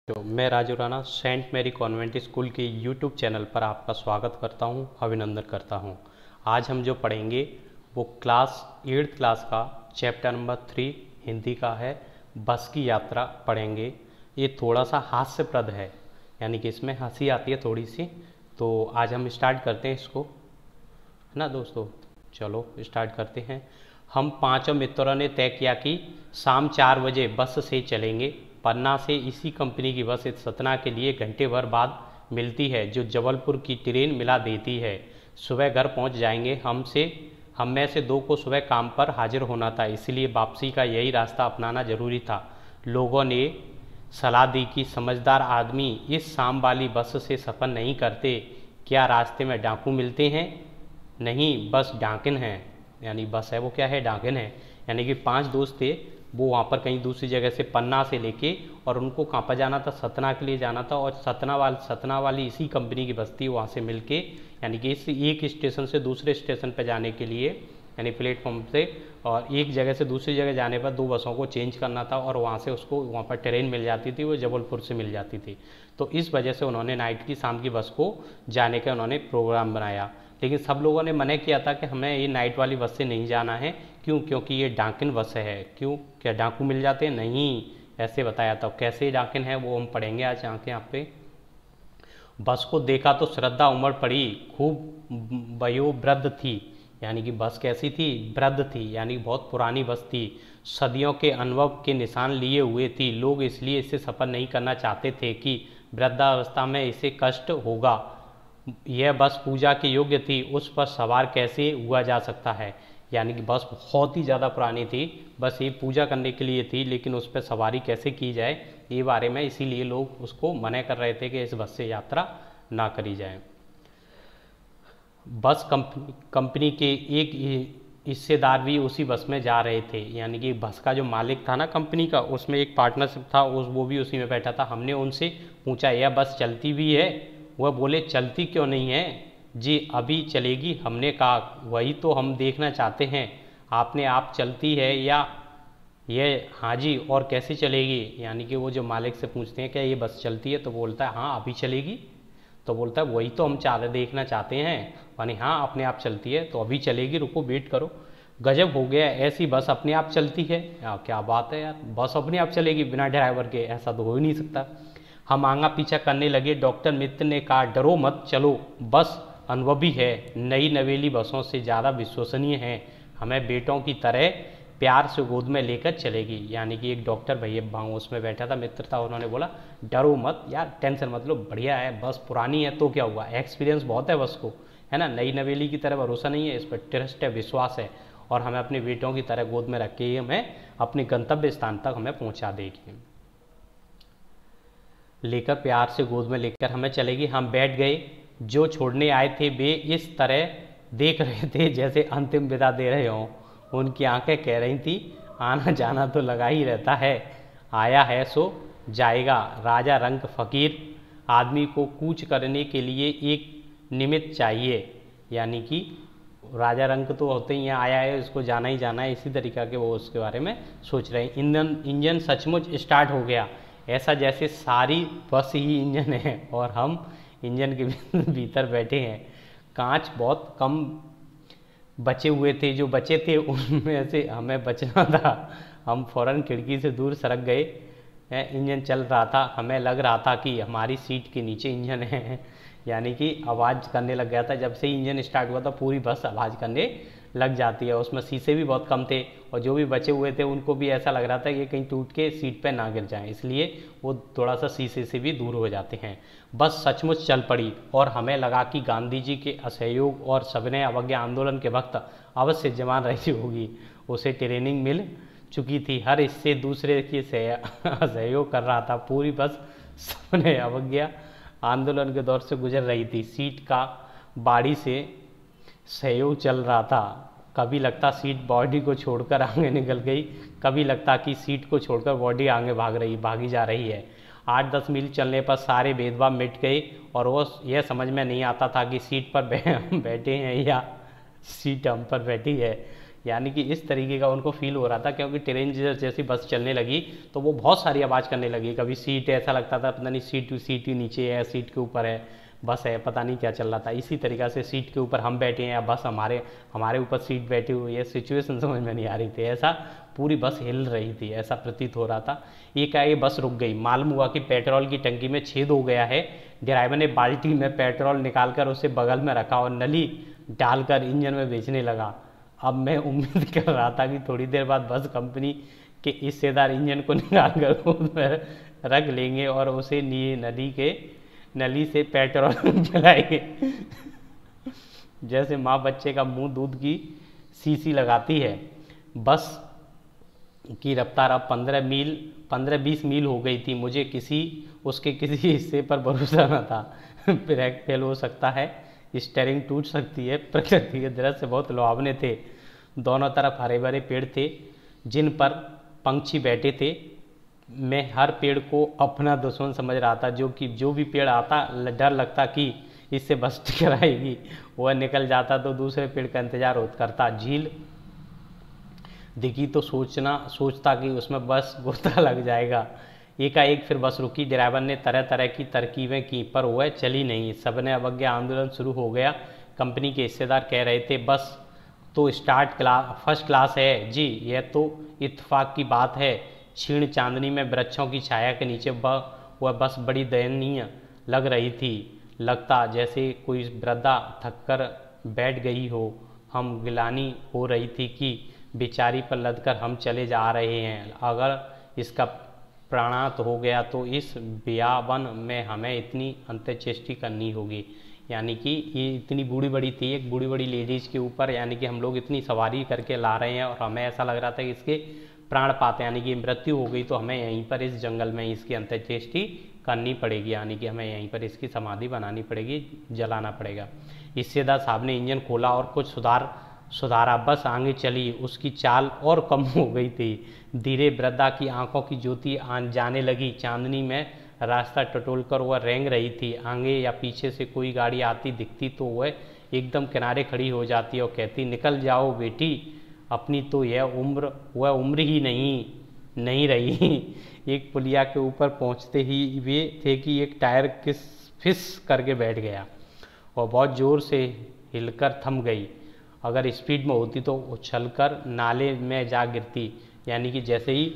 तो मैं Raju Rana Saint Mary Convent School के यूट्यूब चैनल पर आपका स्वागत करता हूं, अभिनंदन करता हूं। आज हम जो पढ़ेंगे वो क्लास 8th क्लास का चैप्टर नंबर 3 हिंदी का है, बस की यात्रा पढ़ेंगे। ये थोड़ा सा हास्यप्रद है, यानी कि इसमें हंसी आती है थोड़ी सी। तो आज हम स्टार्ट करते हैं इसको, है ना दोस्तों। चलो स्टार्ट करते हैं। हम पांचों मित्रों ने तय किया कि शाम 4 बजे बस से चलेंगे। पन्ना से इसी कंपनी की बस सतना के लिए घंटे भर बाद मिलती है, जो जबलपुर की ट्रेन मिला देती है। सुबह घर पहुंच जाएंगे। हम में से 2 को सुबह काम पर हाजिर होना था, इसलिए वापसी का यही रास्ता अपनाना जरूरी था। लोगों ने सलाह दी कि समझदार आदमी इस शाम वाली बस से सफ़र नहीं करते। क्या रास्ते में डाकू मिलते हैं? नहीं, बस डाकिन हैं। यानी बस है वो क्या है, डाकिन है। यानी कि 5 दोस्त थे, वो वहाँ पर कहीं दूसरी जगह से पन्ना से लेके, और उनको कहाँ पर जाना था, सतना के लिए जाना था। और सतना वाली इसी कंपनी की बस थी, वहाँ से मिलके यानी कि इस एक स्टेशन से दूसरे स्टेशन पर जाने के लिए, यानी प्लेटफॉर्म से, और एक जगह से दूसरी जगह जाने पर 2 बसों को चेंज करना था, और वहाँ से उसको वहाँ पर ट्रेन मिल जाती थी, वो जबलपुर से मिल जाती थी। तो इस वजह से उन्होंने नाइट की शाम की बस को जाने का उन्होंने प्रोग्राम बनाया। लेकिन सब लोगों ने मना किया था कि हमें ये नाइट वाली बस से नहीं जाना है। क्यों? क्योंकि ये डाकिन बस है। क्यों? क्या डाकू मिल जाते हैं? नहीं, ऐसे बताया था। कैसे डाकिन है वो हम पढ़ेंगे आज यहाँ पे। बस को देखा तो श्रद्धा उमड़ पड़ी, खूब वयोवृद्ध थी। यानी कि बस कैसी थी? वृद्ध थी, यानी बहुत पुरानी बस थी। सदियों के अनुभव के निशान लिए हुए थी। लोग इसलिए इसे सफ़र नहीं करना चाहते थे कि वृद्धावस्था में इसे कष्ट होगा। यह बस पूजा के योग्य थी, उस पर सवार कैसे हुआ जा सकता है? यानी कि बस बहुत ही ज़्यादा पुरानी थी, बस ये पूजा करने के लिए थी, लेकिन उस पर सवारी कैसे की जाए ये बारे में, इसीलिए लोग उसको मना कर रहे थे कि इस बस से यात्रा ना करी जाए। बस कंपनी के एक हिस्सेदार भी उसी बस में जा रहे थे। यानी कि बस का जो मालिक था ना कंपनी का, उसमें एक पार्टनरशिप था, वो भी उसी में बैठा था। हमने उनसे पूछा यह बस चलती भी है? वह बोले चलती क्यों नहीं है जी, अभी चलेगी। हमने कहा वही तो हम देखना चाहते हैं, आपने आप चलती है या ये? हाँ जी, और कैसे चलेगी? यानी कि वो जो मालिक से पूछते हैं क्या ये बस चलती है, तो बोलता है हाँ अभी चलेगी। तो बोलता है वही तो हम देखना चाहते हैं। यानी हाँ अपने आप चलती है तो अभी चलेगी, रुको वेट करो। गजब हो गया, ऐसी बस अपने आप चलती है यार, क्या बात है यार, बस अपने आप चलेगी बिना ड्राइवर के? ऐसा तो हो ही नहीं सकता। हम आगा पीछा करने लगे। डॉक्टर मित्र ने कहा डरो मत, चलो, बस अनुभवी है, नई नवेली बसों से ज़्यादा विश्वसनीय है, हमें बेटों की तरह प्यार से गोद में लेकर चलेगी। यानी कि एक डॉक्टर भैया उसमें बैठा था, मित्र था, उन्होंने बोला डरो मत यार, टेंशन मत लो, बढ़िया है, बस पुरानी है तो क्या हुआ, एक्सपीरियंस बहुत है बस को, है ना, नई नवेली की तरह भरोसा नहीं है, इस पर ट्रस्ट है, विश्वास है, और हमें अपने बेटों की तरह गोद में रख के हमें अपने गंतव्य स्थान तक हमें पहुँचा देगी, लेकर प्यार से गोद में लेकर हमें चलेगी। हम बैठ गए। जो छोड़ने आए थे वे इस तरह देख रहे थे जैसे अंतिम विदा दे रहे हों। उनकी आंखें कह रही थी आना जाना तो लगा ही रहता है, आया है सो जाएगा। राजा रंग फकीर, आदमी को कूच करने के लिए एक निमित्त चाहिए। यानी कि राजा रंग तो होते ही यहाँ आया है, इसको जाना ही जाना है, इसी तरीका के वो उसके बारे में सोच रहे हैं। इंजन सचमुच स्टार्ट हो गया, ऐसा जैसे सारी बस ही इंजन है और हम इंजन के भीतर बैठे हैं। कांच बहुत कम बचे हुए थे, जो बचे थे उनमें से हमें बचना था। हम फौरन खिड़की से दूर सरक गए। इंजन चल रहा था, हमें लग रहा था कि हमारी सीट के नीचे इंजन है। यानी कि आवाज़ करने लग गया था, जब से इंजन स्टार्ट हुआ था पूरी बस आवाज़ करने लग जाती है। उसमें शीशे भी बहुत कम थे, और जो भी बचे हुए थे उनको भी ऐसा लग रहा था कि कहीं टूट के सीट पे ना गिर जाएं, इसलिए वो थोड़ा सा शीशे से भी दूर हो जाते हैं। बस सचमुच चल पड़ी, और हमें लगा कि गांधी जी के असहयोग और सविनय अवज्ञा आंदोलन के वक्त अवश्य जमान रही होगी। उसे ट्रेनिंग मिल चुकी थी, हर इससे दूसरे के सहयोग कर रहा था। पूरी बस सविनय अवज्ञा आंदोलन के दौर से गुजर रही थी। सीट का बाड़ी से सहयोग चल रहा था। कभी लगता सीट बॉडी को छोड़कर आगे निकल गई, कभी लगता कि सीट को छोड़कर बॉडी आगे भागी जा रही है। 8-10 मील चलने पर सारे भेदभाव मिट गए, और वो यह समझ में नहीं आता था कि सीट पर बैठे हैं या सीट हम पर बैठी है। यानी कि इस तरीके का उनको फील हो रहा था, क्योंकि ट्रेन जैसी बस चलने लगी तो वो बहुत सारी आवाज़ करने लगी। कभी सीट ऐसा लगता था पता नहीं सीट ही नीचे है, सीट के ऊपर है, बस है, पता नहीं क्या चल रहा था। इसी तरीक़ा से सीट के ऊपर हम बैठे हैं या बस हमारे हमारे ऊपर सीट बैठी हुई है, सिचुएशन समझ में नहीं आ रही थी। ऐसा पूरी बस हिल रही थी, ऐसा प्रतीत हो रहा था। ये बस रुक गई। मालूम हुआ कि पेट्रोल की टंकी में छेद हो गया है। ड्राइवर ने बाल्टी में पेट्रोल निकालकर उसे बगल में रखा और नली डालकर इंजन में बेचने लगा। अब मैं उम्मीद कर रहा था कि थोड़ी देर बाद बस कंपनी के हिस्सेदार इंजन को निकाल कर खुद में रख लेंगे और उसे नली से पेट्रोल पिलाएंगे। जैसे माँ बच्चे का मुंह दूध की शीशी लगाती है। बस की रफ्तार अब 15-20 मील हो गई थी। मुझे उसके किसी हिस्से पर भरोसा न था। ब्रेक फेल हो सकता है, स्टीयरिंग टूट सकती है। प्रकृति के दृश्य बहुत लुभावने थे। दोनों तरफ हरे भरे पेड़ थे जिन पर पंछी बैठे थे। मैं हर पेड़ को अपना दुश्मन समझ रहा था। जो भी पेड़ आता डर लगता कि इससे बस टकराएगी। वह निकल जाता तो दूसरे पेड़ का इंतजार करता। झील दिखी तो सोचता कि उसमें बस गोता लग जाएगा। एकाएक फिर बस रुकी। ड्राइवर ने तरह तरह की तरकीबें की पर वह चली नहीं। सबने अवज्ञा आंदोलन शुरू हो गया। कंपनी के हिस्सेदार कह रहे थे बस तो फर्स्ट क्लास है जी, यह तो इत्तेफाक की बात है। क्षीण चांदनी में वृक्षों की छाया के नीचे वह बस बड़ी दयनीय लग रही थी। लगता जैसे कोई वृद्धा थककर बैठ गई हो। हम गिलानी हो रही थी कि बेचारी पर लदकर हम चले जा रहे हैं। अगर इसका प्राणांत हो गया तो इस बियाबन में हमें इतनी अंत्येष्टि करनी होगी। यानी कि ये इतनी बूढ़ी बड़ी थी, एक बूढ़ी बड़ी लेडीज़ के ऊपर, यानी कि हम लोग इतनी सवारी करके ला रहे हैं और हमें ऐसा लग रहा था कि इसके प्राण पाते, यानी कि मृत्यु हो गई तो हमें यहीं पर इस जंगल में इसकी अंत्येष्टि करनी पड़ेगी। यानी कि हमें यहीं पर इसकी समाधि बनानी पड़ेगी, जलाना पड़ेगा। हिस्सेदार साहब ने इंजन खोला और कुछ सुधारा। बस आगे चली। उसकी चाल और कम हो गई थी। धीरे वृद्धा की आंखों की ज्योति जाने लगी। चांदनी में रास्ता टटोलकर वह रेंग रही थी। आगे या पीछे से कोई गाड़ी आती दिखती तो वह एकदम किनारे खड़ी हो जाती और कहती निकल जाओ बेटी, अपनी तो वह उम्र ही नहीं रही। एक पुलिया के ऊपर पहुंचते ही वे थे कि एक टायर फिस करके बैठ गया और बहुत ज़ोर से हिलकर थम गई। अगर स्पीड में होती तो उछलकर नाले में जा गिरती। यानी कि जैसे ही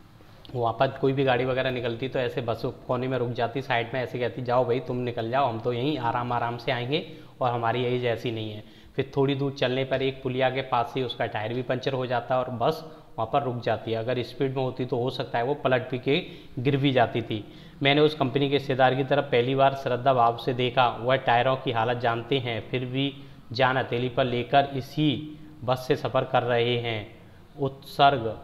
वहाँ पर कोई भी गाड़ी वगैरह निकलती तो ऐसे बस कोने में रुक जाती, साइड में ऐसे कहती जाओ भाई तुम निकल जाओ, हम तो यहीं आराम से आएंगे और हमारी एज ऐसी नहीं है। फिर थोड़ी दूर चलने पर एक पुलिया के पास ही उसका टायर भी पंचर हो जाता और बस वहाँ पर रुक जाती है। अगर स्पीड में होती तो हो सकता है वो पलट भी के गिर भी जाती थी। मैंने उस कंपनी के हिस्सेदार की तरफ पहली बार श्रद्धा भाव से देखा। वह टायरों की हालत जानते हैं, फिर भी जान हथेली पर लेकर इसी बस से सफ़र कर रहे हैं। उत्सर्ग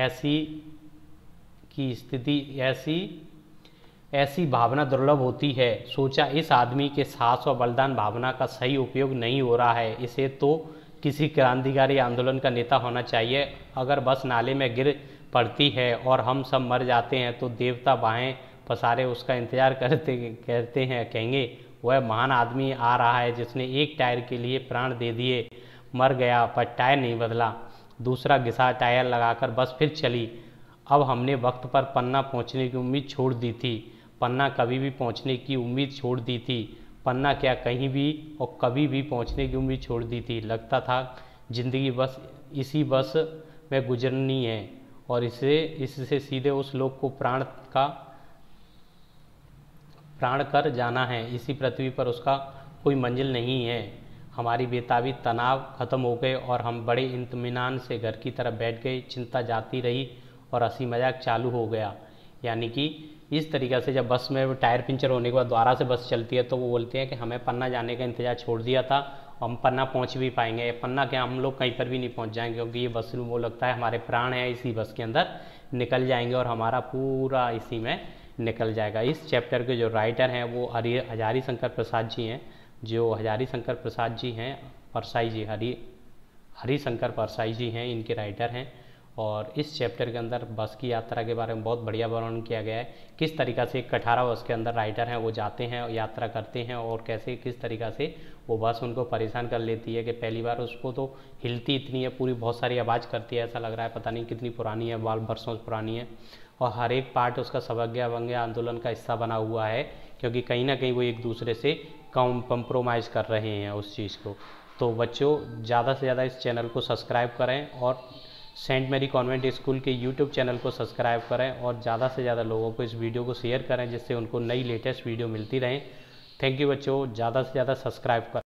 ऐसी भावना दुर्लभ होती है। सोचा इस आदमी के साहस और बलिदान भावना का सही उपयोग नहीं हो रहा है। इसे तो किसी क्रांतिकारी आंदोलन का नेता होना चाहिए। अगर बस नाले में गिर पड़ती है और हम सब मर जाते हैं तो देवता बाहें पसारे उसका इंतजार करते हैं, कहेंगे वह महान आदमी आ रहा है जिसने एक टायर के लिए प्राण दे दिए। मर गया पर टायर नहीं बदला। दूसरा घिसा टायर लगाकर बस फिर चली। अब हमने वक्त पर पन्ना पहुंचने की उम्मीद छोड़ दी थी। पन्ना कभी भी पहुंचने की उम्मीद छोड़ दी थी। पन्ना क्या कहीं भी और कभी भी पहुंचने की उम्मीद छोड़ दी थी। लगता था जिंदगी बस इसी बस में गुजरनी है और इससे सीधे उस लोक को प्राण कर जाना है। इसी पृथ्वी पर उसका कोई मंजिल नहीं है। हमारी बेताबी तनाव खत्म हो गए और हम बड़े इत्मीनान से घर की तरफ बैठ गए। चिंता जाती रही और हंसी मजाक चालू हो गया। यानी कि इस तरीक़े से जब बस में टायर पंचर होने के बाद दोबारा से बस चलती है तो वो बोलते हैं कि हमें पन्ना जाने का इंतज़ार छोड़ दिया था, हम पन्ना पहुंच भी पाएंगे। पन्ना क्या, हम लोग कहीं पर भी नहीं पहुंच जाएंगे क्योंकि ये बस वो लगता है हमारे प्राण हैं इसी बस के अंदर निकल जाएंगे और हमारा पूरा इसी में निकल जाएगा। इस चैप्टर के जो राइटर हैं वो हजारी शंकर प्रसाद जी हैं। जो हजारी शंकर प्रसाद जी हैं, परसाई जी, हरिशंकर परसाई जी हैं, इनके राइटर हैं। और इस चैप्टर के अंदर बस की यात्रा के बारे में बहुत बढ़िया वर्णन किया गया है। किस तरीक़ा से एक 18 वर्ष के अंदर राइटर हैं वो जाते हैं, यात्रा करते हैं, और कैसे किस तरीक़ा से वो बस उनको परेशान कर लेती है कि पहली बार उसको तो हिलती इतनी है, पूरी बहुत सारी आवाज़ करती है, ऐसा लग रहा है पता नहीं कितनी पुरानी है, वर्षों पुरानी है। और हर एक पार्ट उसका सवज्ञा अवज्ञा आंदोलन का हिस्सा बना हुआ है, क्योंकि कहीं ना कहीं वो एक दूसरे से कंप्रोमाइज़ कर रहे हैं उस चीज़ को। तो बच्चों ज़्यादा से ज़्यादा इस चैनल को सब्सक्राइब करें और सेंट मैरी कॉन्वेंट स्कूल के यूट्यूब चैनल को सब्सक्राइब करें और ज़्यादा से ज़्यादा लोगों को इस वीडियो को शेयर करें, जिससे उनको नई लेटेस्ट वीडियो मिलती रहें। थैंक यू बच्चों, ज़्यादा से ज़्यादा सब्सक्राइब करें।